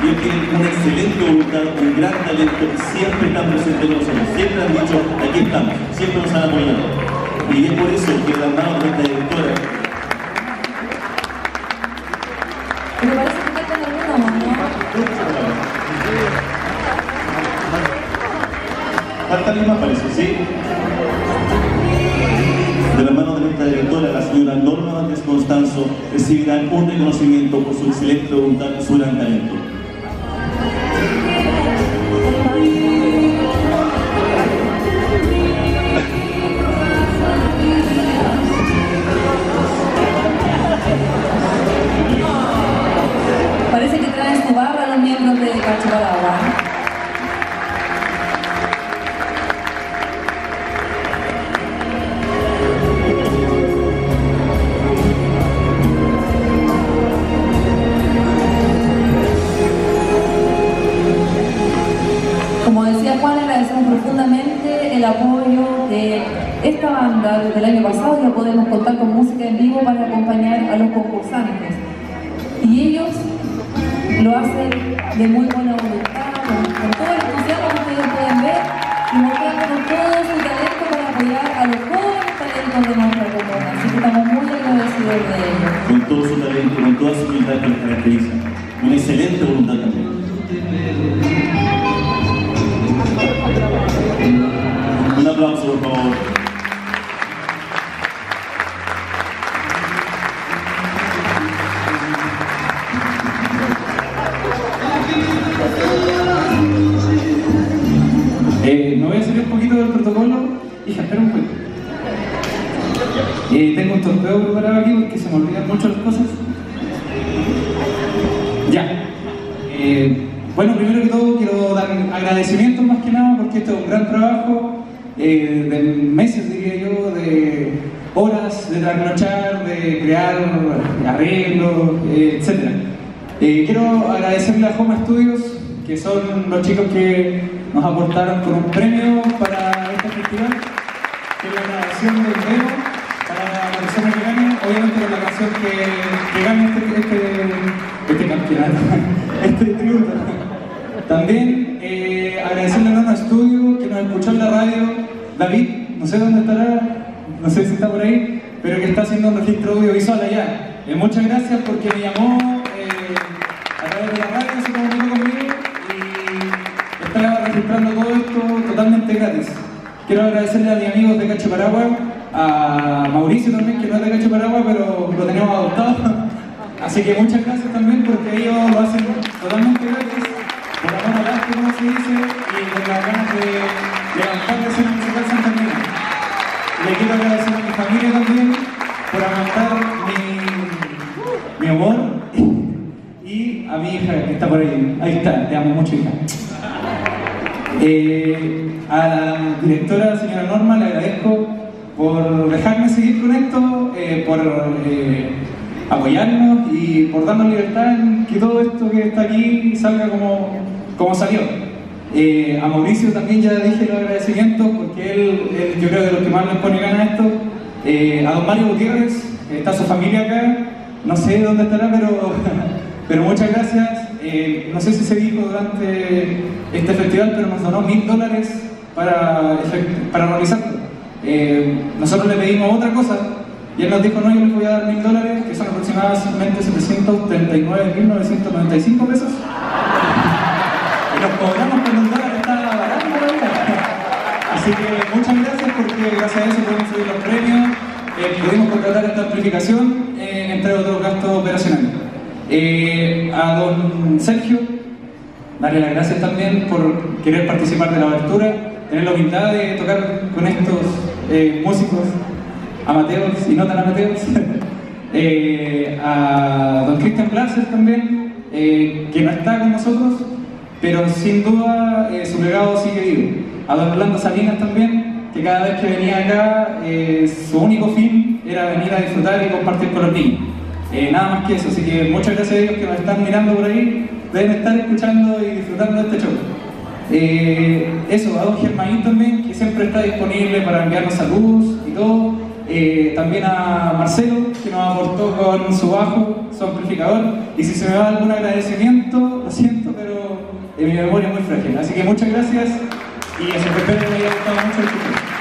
Ellos tienen una excelente voluntad, un gran talento y siempre están presentes con nosotros. Siempre han dicho, aquí estamos, siempre nos han apoyado. Y es por eso que la mano de esta directora. Me parece que faltan algunos, ¿no? Falta alguien más, parece, ¿sí? De la mano de nuestra directora, la señora Norma Vázquez Constanzo, recibirán un reconocimiento por su excelente voluntad y su gran talento. Parece que traen su barra los miembros de Cacho Paragua. Como decía Juan, agradecemos profundamente el apoyo de esta banda desde el año pasado. Ya podemos contar con música en vivo para acompañar a los concursantes. Y ellos lo hacen de muy buena voluntad, con todo el entusiasmo que ustedes pueden ver, y mostrando con todo su talento para apoyar a los jóvenes talentos de nuestra comuna. Así que estamos muy agradecidos de ellos. Con todo su talento, con toda su humildad que les caracteriza. Una excelente voluntad también. Un aplauso, por favor. Me voy a salir un poquito del protocolo. Hija, espera un poquito. Tengo un torpeo preparado aquí porque se me olvidan mucho las cosas. Ya. Bueno, primero que todo quiero dar agradecimientos más que nada porque esto es un gran trabajo de meses, diría yo, de horas de trasnochar, de crear arreglos, etc. Quiero agradecerle a Home Studios, que son los chicos que nos aportaron con un premio para este festival, que es la grabación del demo para la persona que gane, obviamente con la canción que gane este campeonato, este tributo. También agradecerle a Nono Studio, que nos escuchó en la radio, David, no sé dónde estará, no sé si está por ahí, pero que está haciendo un registro audiovisual allá. Muchas gracias porque me llamó a través de la radio, se comunicó conmigo y está registrando todo esto totalmente gratis. Quiero agradecerle a mis amigos de Cacho Paragua, a Mauricio también, que no es de Cacho Paragua, pero lo tenemos adoptado. Así que muchas gracias también porque ellos lo hacen totalmente gratis, por amor al arte, como se dice, y con las ganas de levantar la escena musical santanera. Le quiero agradecer a mi familia también por aguantar mi amor y a mi hija que está por ahí. Ahí está, te amo mucho, hija. A la directora, señora Norma, le agradezco por dejarme seguir con esto, por apoyarnos y por darnos libertad en que todo esto que está aquí salga como salió. A Mauricio también ya dije los agradecimientos porque él yo creo de los que más les pone ganas a esto. A don Mario Gutiérrez, está su familia acá, no sé dónde estará, pero muchas gracias. No sé si se dijo durante este festival, pero nos donó $1000 para realizarlo. Nosotros le pedimos otra cosa y él nos dijo: no, yo les voy a dar $1000, que son aproximadamente 739.995 pesos. Y nos cobramos con los dólares, está barato todavía. Así que muchas gracias porque gracias a eso pudimos subir los premios, pudimos contratar esta amplificación, entre otros gastos operacionales. A don Sergio, darle las gracias también por querer participar de la abertura, tener la humildad de tocar con estos músicos amateurs y no tan amateurs. A don Cristian Placer también, que no está con nosotros, pero sin duda su legado sigue vivo. A don Orlando Salinas también, que cada vez que venía acá, su único fin era venir a disfrutar y compartir con los niños. Nada más que eso, así que muchas gracias a ellos que nos están mirando por ahí, deben estar escuchando y disfrutando de este show. Eso, a don Germanín también, que siempre está disponible para enviarnos saludos y todo. también a Marcelo, que nos aportó con su bajo, su amplificador, y si se me va algún agradecimiento, lo siento, pero mi memoria es muy frágil. Así que muchas gracias y espero que les haya gustado mucho el video.